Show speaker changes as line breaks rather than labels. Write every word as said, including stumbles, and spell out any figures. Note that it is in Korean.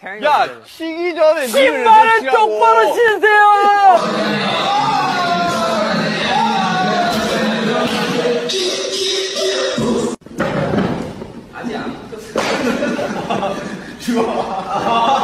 야, 쉬기 전에
신발을 똑바로 신으세요!
아직 안 붙었어. 좋아.